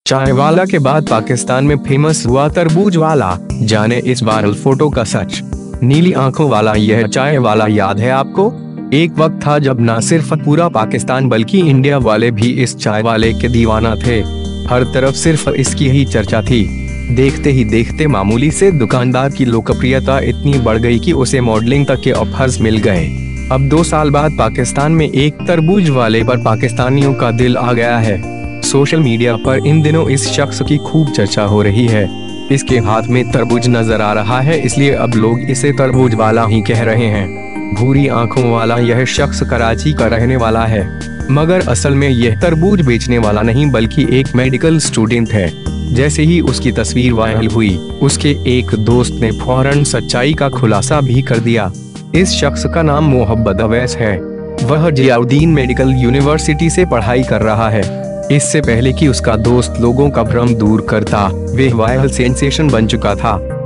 चाय वाला के बाद पाकिस्तान में फेमस हुआ तरबूज वाला। जाने इस वायरल फोटो का सच। नीली आंखों वाला यह चाय वाला याद है आपको? एक वक्त था जब न सिर्फ पूरा पाकिस्तान बल्कि इंडिया वाले भी इस चाय वाले के दीवाना थे। हर तरफ सिर्फ इसकी ही चर्चा थी। देखते ही देखते मामूली से दुकानदार की लोकप्रियता इतनी बढ़ गई कि उसे मॉडलिंग तक के ऑफर्स मिल गए। अब 2 साल बाद पाकिस्तान में एक तरबूज वाले पर पाकिस्तानियों का दिल आ गया है। सोशल मीडिया पर इन दिनों इस शख्स की खूब चर्चा हो रही है। इसके हाथ में तरबूज नजर आ रहा है, इसलिए अब लोग इसे तरबूज वाला ही कह रहे हैं। भूरी आंखों वाला यह शख्स कराची का रहने वाला है, मगर असल में यह तरबूज बेचने वाला नहीं बल्कि एक मेडिकल स्टूडेंट है। जैसे ही उसकी तस्वीर वायरल हुई, उसके एक दोस्त ने फौरन सच्चाई का खुलासा भी कर दिया। इस शख्स का नाम मोहम्मद अवैस है। वह जियाउद्दीन मेडिकल यूनिवर्सिटी से पढ़ाई कर रहा है। इससे पहले कि उसका दोस्त लोगों का भ्रम दूर करता, वह वायरल सेंसेशन बन चुका था।